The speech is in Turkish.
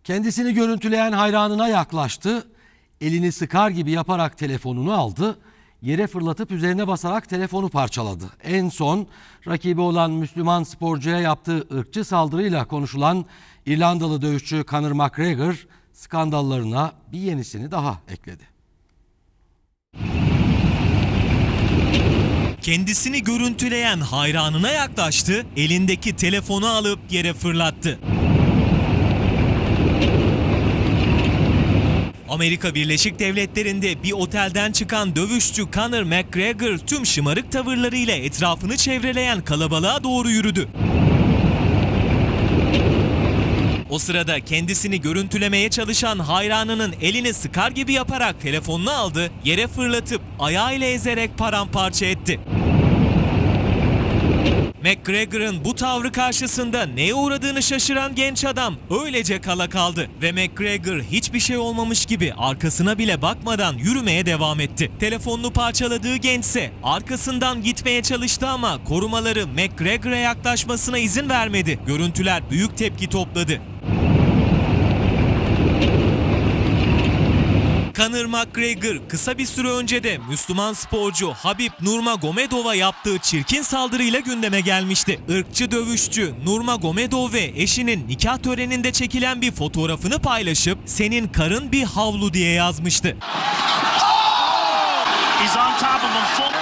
Kendisini görüntüleyen hayranına yaklaştı, elini sıkar gibi yaparak telefonunu aldı, yere fırlatıp üzerine basarak telefonu parçaladı. En son rakibi olan Müslüman sporcuya yaptığı ırkçı saldırıyla konuşulan İrlandalı dövüşçü Conor McGregor skandallarına bir yenisini daha ekledi. Kendisini görüntüleyen hayranına yaklaştı, elindeki telefonu alıp yere fırlattı. Amerika Birleşik Devletleri'nde bir otelden çıkan dövüşçü Conor McGregor tüm şımarık tavırlarıyla etrafını çevreleyen kalabalığa doğru yürüdü. O sırada kendisini görüntülemeye çalışan hayranının elini sıkar gibi yaparak telefonunu aldı, yere fırlatıp ayağıyla ezerek paramparça etti. McGregor'ın bu tavrı karşısında neye uğradığını şaşıran genç adam öylece kala kaldı ve McGregor hiçbir şey olmamış gibi arkasına bile bakmadan yürümeye devam etti. Telefonunu parçaladığı gençse arkasından gitmeye çalıştı ama korumaları McGregor'a yaklaşmasına izin vermedi. Görüntüler büyük tepki topladı. Conor McGregor kısa bir süre önce de Müslüman sporcu Habib Nurmagomedov'a yaptığı çirkin saldırıyla gündeme gelmişti. Irkçı dövüşçü Nurmagomedov ve eşinin nikah töreninde çekilen bir fotoğrafını paylaşıp "Senin karın bir havlu" diye yazmıştı.